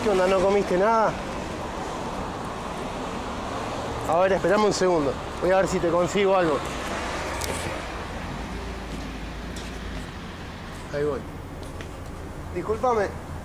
¿Qué onda? ¿No comiste nada? A ver, esperame un segundo. Voy a ver si te consigo algo. Ahí voy. Discúlpame.